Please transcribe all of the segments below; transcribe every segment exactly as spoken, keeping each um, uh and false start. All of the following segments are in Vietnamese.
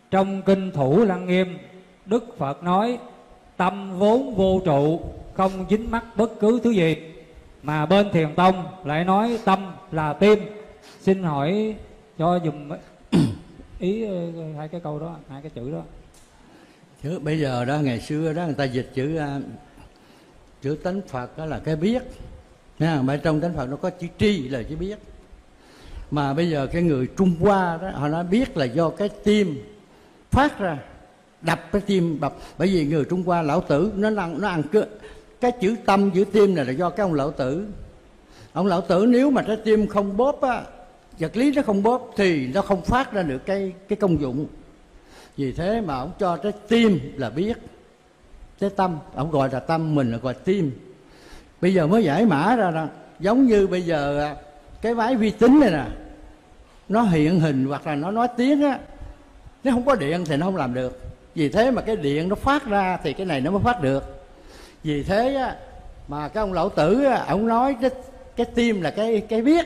Trong kinh Thủ Lăng Nghiêm, Đức Phật nói tâm vốn vô trụ, không dính mắc bất cứ thứ gì, mà bên Thiền Tông lại nói tâm là tim. Xin hỏi cho dùm ý hai cái câu đó, hai cái chữ đó. Chứ bây giờ đó, ngày xưa đó người ta dịch chữ chữ tánh Phật đó là cái biết nha, mà trong tánh Phật nó có chữ tri là chữ biết. Mà bây giờ cái người Trung Hoa đó, họ nói biết là do cái tim phát ra, đập cái tim đập. Bởi vì người Trung Hoa Lão Tử nó ăn nó ăn cái, cái chữ tâm chữ tim này là do cái ông Lão Tử. Ông Lão Tử nếu mà trái tim không bóp á, vật lý nó không bóp thì nó không phát ra được cái cái công dụng. Vì thế mà ông cho trái tim là biết, cái tâm ông gọi là tâm, mình là gọi tim. Bây giờ mới giải mã ra đó, giống như bây giờ cái máy vi tính này nè, nó hiện hình hoặc là nó nói tiếng á, nếu không có điện thì nó không làm được. Vì thế mà cái điện nó phát ra thì cái này nó mới phát được. Vì thế á, mà cái ông Lão Tử á, ông nói cái, cái tim là cái cái biết,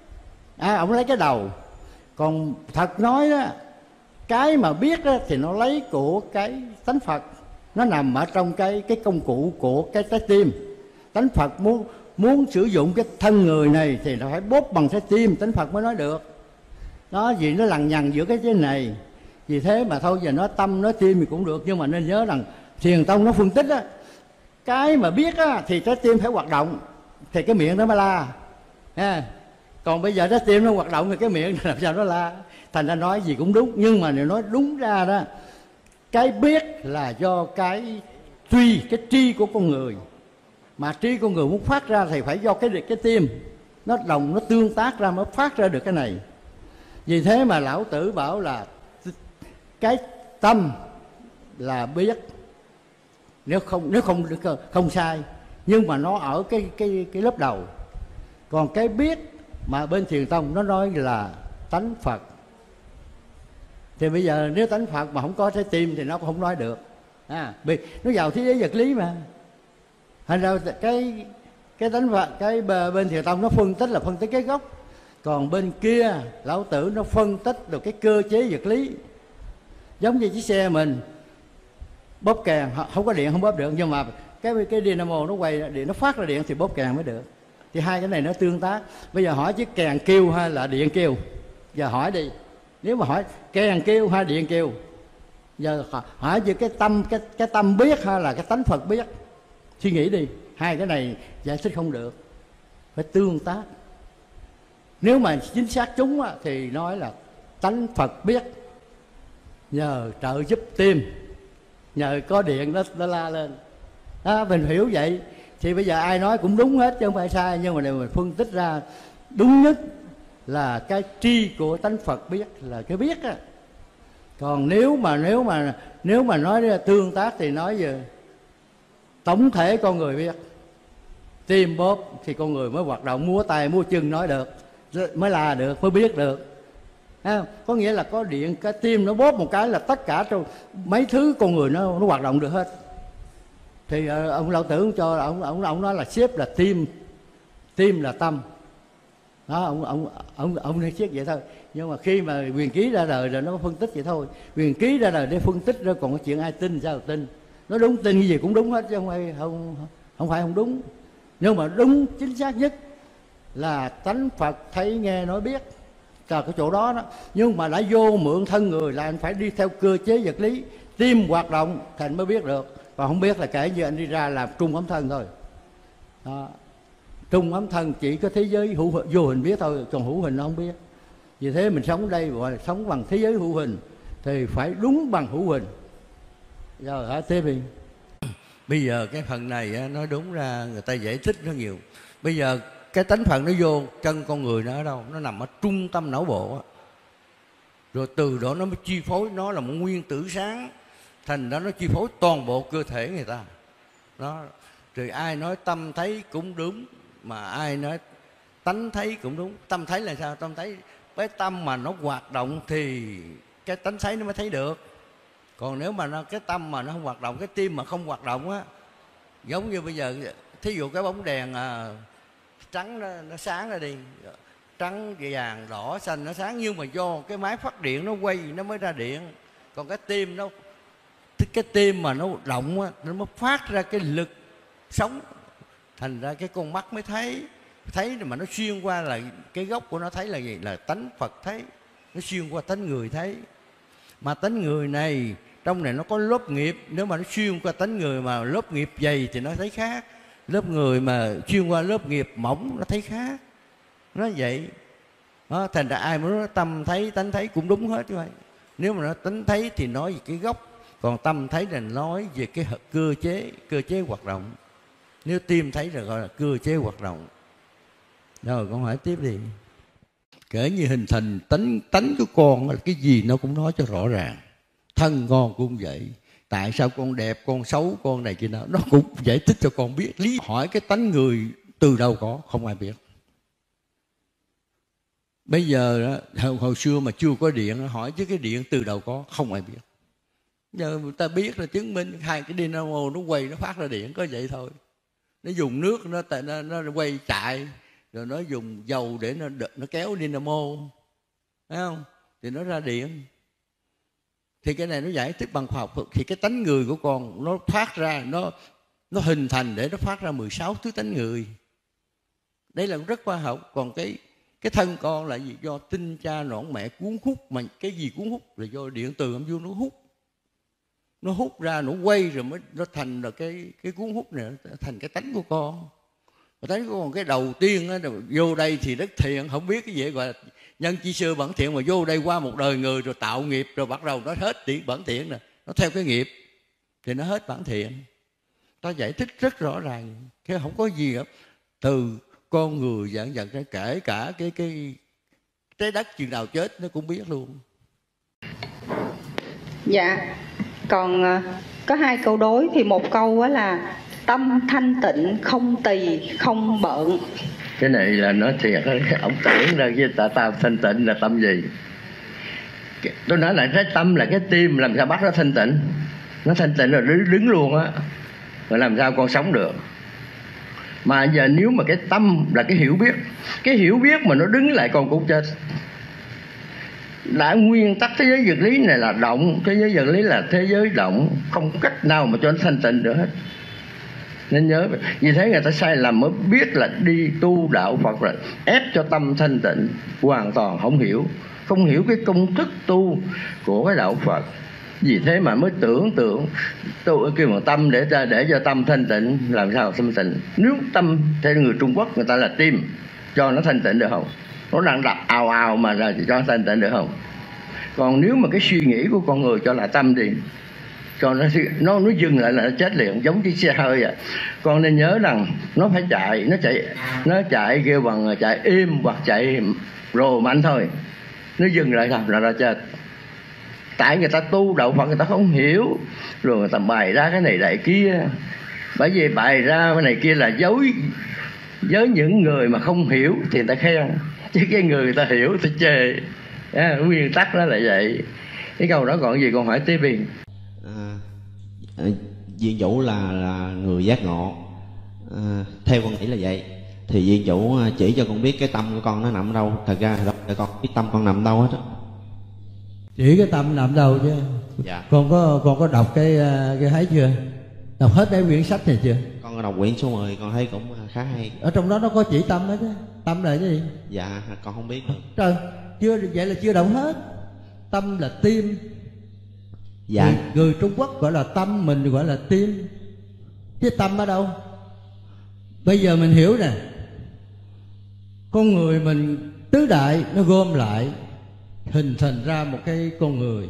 à, ông lấy cái đầu. Còn thật nói đó, cái mà biết đó, thì nó lấy của cái tánh Phật, nó nằm ở trong cái cái công cụ của cái trái tim. Tánh Phật muốn muốn sử dụng cái thân người này thì nó phải bóp bằng trái tim, tánh Phật mới nói được. Đó, vì nó lằng nhằng giữa cái cái này. Vì thế mà thôi giờ nói tâm nói tim thì cũng được, nhưng mà nên nhớ rằng Thiền Tông nó phân tích á, cái mà biết á thì trái tim phải hoạt động thì cái miệng nó mới la à. Còn bây giờ trái tim nó hoạt động thì cái miệng làm sao nó la. Thành ra nói gì cũng đúng, nhưng mà nếu nói đúng ra đó, cái biết là do cái truy, cái tri của con người. Mà tri con người muốn phát ra thì phải do cái cái tim nó đồng, nó tương tác ra mới phát ra được cái này. Vì thế mà Lão Tử bảo là cái tâm là biết, nếu không nếu không không sai, nhưng mà nó ở cái cái cái lớp đầu. Còn cái biết mà bên Thiền Tông nó nói là tánh Phật. Thì bây giờ nếu tánh Phật mà không có trái tim thì nó cũng không nói được à, vì nó vào thế giới vật lý mà. Thành ra cái cái tánh Phật, cái bên Thiền Tông nó phân tích là phân tích cái gốc, còn bên kia Lão Tử nó phân tích được cái cơ chế vật lý. Giống như chiếc xe mình bóp kèn không có điện không bóp được, nhưng mà cái cái dynamo nó quay điện, nó phát ra điện thì bóp kèn mới được. Thì hai cái này nó tương tác. Bây giờ hỏi chiếc kèn kêu hay là điện kêu? Giờ hỏi đi, nếu mà hỏi kèn kêu hay điện kêu, giờ hỏi về cái tâm cái cái tâm biết hay là cái tánh Phật biết? Suy nghĩ đi, hai cái này giải thích không được, phải tương tác. Nếu mà chính xác chúng á, thì nói là tánh Phật biết, nhờ trợ giúp tim, nhờ có điện nó, nó la lên đó, mình hiểu vậy. Thì bây giờ ai nói cũng đúng hết chứ không phải sai, nhưng mà nếu mình phân tích ra đúng nhất là cái tri của tánh Phật biết là cái biết á. Còn nếu mà nếu mà nếu mà nói tương tác thì nói về tổng thể con người biết, tim bóp thì con người mới hoạt động, múa tay múa chân nói được, mới là được, mới biết được. À, có nghĩa là có điện, cái tim nó bóp một cái là tất cả trong mấy thứ con người nó nó hoạt động được hết. Thì uh, ông Lão Tử cho ông ông ông nói là xếp là tim, tim là tâm. Đó, ông ông ông ông nói xếp vậy thôi. Nhưng mà khi mà Quyền Ký ra đời rồi nó phân tích vậy thôi. Quyền Ký ra đời để phân tích rồi, còn cái chuyện ai tin sao tin. Nó đúng tin cái gì cũng đúng hết chứ không phải không không phải không đúng. Nhưng mà đúng chính xác nhất là tánh Phật thấy nghe nói biết. Là cái chỗ đó đó. Nhưng mà đã vô mượn thân người là anh phải đi theo cơ chế vật lý, tim hoạt động thì anh mới biết được. Còn không biết là kể như anh đi ra làm trung ấm thân thôi đó. Trung ấm thân chỉ có thế giới hữu vô hình biết thôi, còn hữu hình nó không biết. Vì thế mình sống ở đây gọi là sống bằng thế giới hữu hình thì phải đúng bằng hữu hình. Rồi hả tiếp đi. Bây giờ cái phần này nói đúng ra người ta giải thích nó nhiều. Bây giờ cái tánh Phật nó vô chân con người nó ở đâu? Nó nằm ở trung tâm não bộ á. Rồi từ đó nó mới chi phối, nó là một nguyên tử sáng, thành đó nó chi phối toàn bộ cơ thể người ta. Đó. Rồi ai nói tâm thấy cũng đúng, mà ai nói tánh thấy cũng đúng. Tâm thấy là sao? Tâm thấy cái tâm mà nó hoạt động thì cái tánh thấy nó mới thấy được. Còn nếu mà nó, cái tâm mà nó không hoạt động, cái tim mà không hoạt động á, giống như bây giờ thí dụ cái bóng đèn à, trắng nó, nó sáng ra đi, trắng vàng đỏ xanh nó sáng, nhưng mà do cái máy phát điện nó quay nó mới ra điện. Còn cái tim nó, cái tim mà nó động á, nó mới phát ra cái lực sống, thành ra cái con mắt mới thấy. Thấy mà nó xuyên qua là cái gốc của nó thấy là gì? Là tánh Phật thấy. Nó xuyên qua tánh người thấy. Mà tánh người này, trong này nó có lớp nghiệp. Nếu mà nó xuyên qua tánh người mà lớp nghiệp dày thì nó thấy khác. Lớp người mà xuyên qua lớp nghiệp mỏng nó thấy khác. Nó vậy đó, thành ra ai muốn nói tâm thấy, tánh thấy cũng đúng hết chứ vậy. Nếu mà nó tánh thấy thì nói về cái gốc, còn tâm thấy là nói về cái cơ chế, cơ chế hoạt động. Nếu tim thấy là gọi là cơ chế hoạt động. Rồi con hỏi tiếp đi. Kể như hình thành tánh tánh của con là cái gì nó cũng nói cho rõ ràng. Thân con cũng vậy. Tại sao con đẹp, con xấu, con này kia nào, nó cũng giải thích cho con biết. Lý hỏi cái tánh người từ đâu có, không ai biết. Bây giờ hồi, hồi xưa mà chưa có điện, hỏi chứ cái điện từ đâu có, không ai biết. Giờ người ta biết là chứng minh hai cái dynamo nó quay, nó phát ra điện, có vậy thôi. Nó dùng nước, nó nó, nó quay chạy, rồi nó dùng dầu để nó nó kéo dynamo, thấy không? Thì nó ra điện. Thì cái này nó giải thích bằng khoa học. Thì cái tánh người của con nó phát ra, nó nó hình thành để nó phát ra mười sáu thứ tánh người. Đây là rất khoa học. Còn cái cái thân con là gì? Do tinh cha nõn mẹ cuốn hút. Mà cái gì cuốn hút? Là do điện từ âm dương nó hút. Nó hút ra, nó quay rồi mới nó thành là cái cái cuốn hút này, thành cái tánh của con. Và tánh của con cái đầu tiên đó, vô đây thì rất thiện, không biết cái gì gọi là nhân chi xưa bẩn thiện, mà vô đây qua một đời người rồi tạo nghiệp, rồi bắt đầu nó hết tiền bẩn thiện nè, nó theo cái nghiệp thì nó hết bẩn thiện. Ta giải thích rất rõ ràng, cái không có gì hết. Từ con người dạng dần cái kể cả cái cái trái đất chừng nào chết nó cũng biết luôn. Dạ, còn có hai câu đối thì một câu đó là tâm thanh tịnh không tỳ không bợn. Cái này là nói thiệt, ông tưởng ra với ta tâm thanh tịnh là tâm gì? Tôi nói là cái tâm là cái tim, làm sao bắt nó thanh tịnh? Nó thanh tịnh rồi đứng, đứng luôn á, rồi làm sao con sống được? Mà giờ nếu mà cái tâm là cái hiểu biết, cái hiểu biết mà nó đứng lại con cũng chết. Đã nguyên tắc thế giới vật lý này là động, thế giới vật lý là thế giới động, không có cách nào mà cho nó thanh tịnh được hết. Nên nhớ, vì thế người ta sai lầm mới biết là đi tu đạo Phật là ép cho tâm thanh tịnh, hoàn toàn không hiểu, không hiểu cái công thức tu của cái đạo Phật. Vì thế mà mới tưởng tượng tu kêu bằng tâm để cho, để cho tâm thanh tịnh. Làm sao thanh tịnh? Nếu tâm theo người Trung Quốc người ta là tim, cho nó thanh tịnh được không? Nó đang đập ào ào mà là cho nó thanh tịnh được không? Còn nếu mà cái suy nghĩ của con người cho là tâm thì cho nó nó nó dừng lại là nó chết liền, giống chiếc xe hơi vậy. Con nên nhớ rằng nó phải chạy, nó chạy nó chạy kêu bằng chạy im hoặc chạy rồ mạnh thôi, nó dừng lại là nó chết. Tại người ta tu đạo Phật người ta không hiểu, rồi người ta bày ra cái này đại kia. Bởi vì bày ra cái này kia là dối với những người mà không hiểu thì người ta khen, chứ cái người người ta hiểu thì chê. À, nguyên tắc đó là vậy. Cái câu đó còn gì con hỏi tiếp đi. À, Viên Vũ là, là người giác ngộ, à, theo con nghĩ là vậy. Thì Viên Vũ chỉ cho con biết cái tâm của con nó nằm ở đâu. Thật ra là con biết tâm con nằm đâu hết á. Chỉ cái tâm nằm đâu chứ. Dạ. Con có con có đọc cái cái thấy chưa? Đọc hết mấy quyển sách này chưa? Con có đọc quyển số mười, con thấy cũng khá hay. Ở trong đó nó có chỉ tâm hết á. Tâm là cái gì? Dạ, con không biết được. Trời, chưa vậy là chưa đọc hết. Tâm là tim. Dạ. Người, người Trung Quốc gọi là tâm, mình gọi là tim. Chứ tâm ở đâu? Bây giờ mình hiểu nè, con người mình tứ đại nó gom lại hình thành ra một cái con người.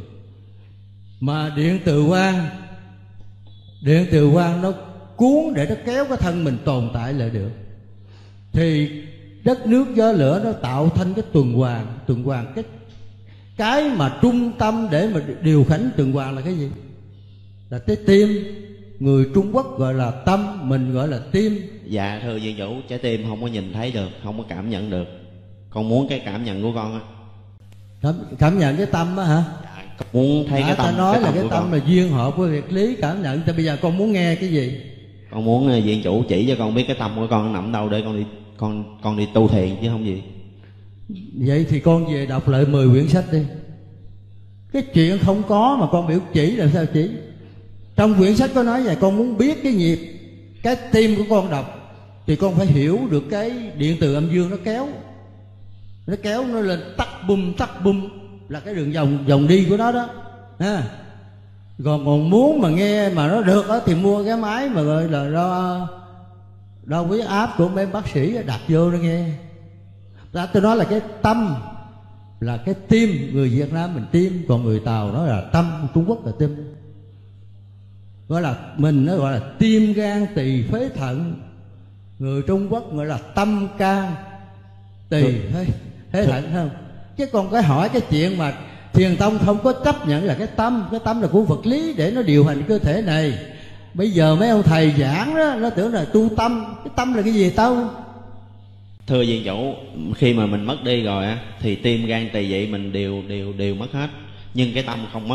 Mà điện từ quang, điện từ quang nó cuốn để nó kéo cái thân mình tồn tại lại được. Thì đất nước gió lửa nó tạo thành cái tuần hoàn. Tuần hoàn cái cái mà trung tâm để mà điều khánh tuần hoàn là cái gì? Là cái tim. Người Trung Quốc gọi là tâm, mình gọi là tim. Dạ thưa Viên Vũ, trái tim không có nhìn thấy được, không có cảm nhận được. Con muốn cái cảm nhận của con á. Cảm, cảm nhận cái tâm á hả? Dạ, con muốn thấy à, cái tâm. Ta nói cái là tâm cái tâm con là duyên hợp với việc lý cảm nhận. Thì bây giờ con muốn nghe cái gì? Con muốn Viên Chủ chỉ cho con biết cái tâm của con nằm đâu để con đi con con đi tu thiền chứ không gì. Vậy thì con về đọc lại mười quyển sách đi. Cái chuyện không có mà con biểu chỉ làm sao chỉ? Trong quyển sách có nói vậy, con muốn biết cái nhịp cái tim của con đập thì con phải hiểu được cái điện từ âm dương nó kéo, nó kéo nó lên tắc bum tắc bum là cái đường vòng vòng đi của nó đó ha. Còn còn muốn mà nghe mà nó được đó thì mua cái máy mà gọi là đo đo huyết áp của mấy bác sĩ đặt vô nó nghe. Đã tôi nói là cái tâm là cái tim, người Việt Nam mình tim, còn người Tàu nó là tâm, Trung Quốc là tim. Gọi là mình nó gọi là tim gan tỳ phế thận, người Trung Quốc gọi là tâm can tỳ phế, phế thận không? Chứ còn cái hỏi cái chuyện mà Thiền tông không có chấp nhận là cái tâm, cái tâm là của vật lý để nó điều hành cơ thể này. Bây giờ mấy ông thầy giảng đó, nó tưởng là tu tâm, cái tâm là cái gì tao? Thưa Viện Chủ, khi mà mình mất đi rồi á thì tim gan tỳ vị mình đều đều đều mất hết, nhưng cái tâm không mất.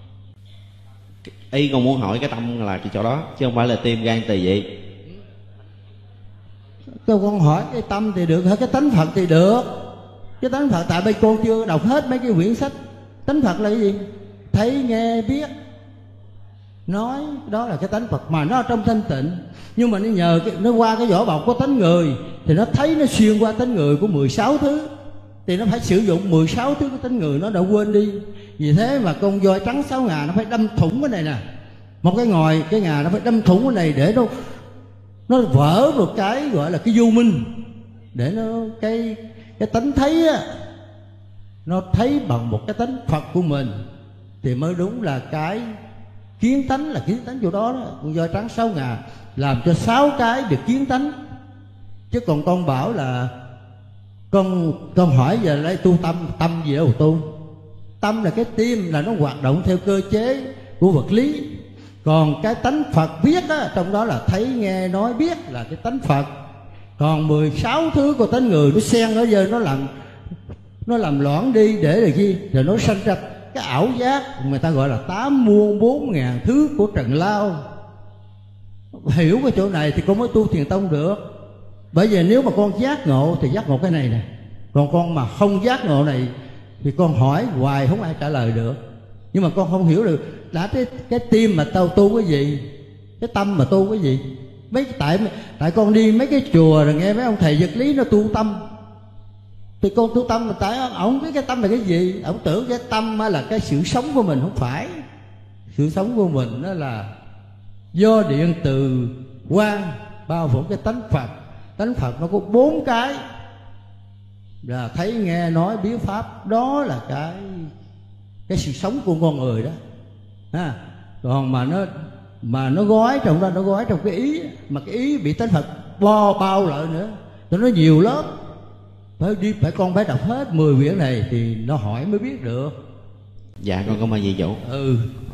Ý con muốn hỏi cái tâm là cái chỗ đó chứ không phải là tim gan tỳ vị. Tôi con hỏi cái tâm thì được, cái tánh Phật thì được. Cái tánh Phật tại bây con chưa đọc hết mấy cái quyển sách. Tánh Phật là cái gì? Thấy nghe biết nói, đó là cái tánh Phật mà nó ở trong thanh tịnh. Nhưng mà nó nhờ cái, nó qua cái vỏ bọc của tánh người thì nó thấy nó xuyên qua tánh người của mười sáu thứ, thì nó phải sử dụng mười sáu thứ của tánh người, nó đã quên đi. Vì thế mà con voi trắng sáu ngà nó phải đâm thủng cái này nè, một cái ngòi cái ngà nó phải đâm thủng cái này để nó nó vỡ một cái gọi là cái vô minh, để nó cái cái tánh thấy á, nó thấy bằng một cái tánh Phật của mình thì mới đúng là cái kiến tánh, là kiến tánh chỗ đó đó. Con voi trắng sáu ngà làm cho sáu cái được kiến tánh. Chứ còn con bảo là con con hỏi giờ lấy tu tâm, tâm gì đâu tu? Tâm là cái tim, là nó hoạt động theo cơ chế của vật lý. Còn cái tánh Phật biết á, trong đó là thấy nghe nói biết là cái tánh Phật. Còn mười sáu thứ của tánh người nó xen ở giờ nó làm nó làm loãng đi để là gì? Rồi nó sanh ra cái ảo giác, người ta gọi là tám muôn bốn ngàn thứ của trần lao. Hiểu cái chỗ này thì con mới tu thiền tông được. Bởi vì nếu mà con giác ngộ thì giác ngộ cái này nè, còn con mà không giác ngộ này thì con hỏi hoài không ai trả lời được. Nhưng mà con không hiểu được đã cái, cái tim mà tao tu cái gì, cái tâm mà tu cái gì. Mấy tại tại con đi mấy cái chùa rồi nghe mấy ông thầy vật lý nó tu tâm, thì con tu tâm mà tại ông không biết cái tâm là cái gì. Ông tưởng cái tâm là cái sự sống của mình, không phải. Sự sống của mình đó là do điện từ quang bao phủ cái tánh Phật. Tánh Phật nó có bốn cái là thấy nghe nói biết pháp, đó là cái cái sự sống của con người đó ha. Còn mà nó mà nó gói trong đó, nó gói trong cái ý, mà cái ý bị tánh Phật bo bao lại nữa, cho nó nhiều lớp. Phải đi phải con phải đọc hết mười quyển này thì nó hỏi mới biết được. Dạ con cảm ơn Viện Chủ. Ừ.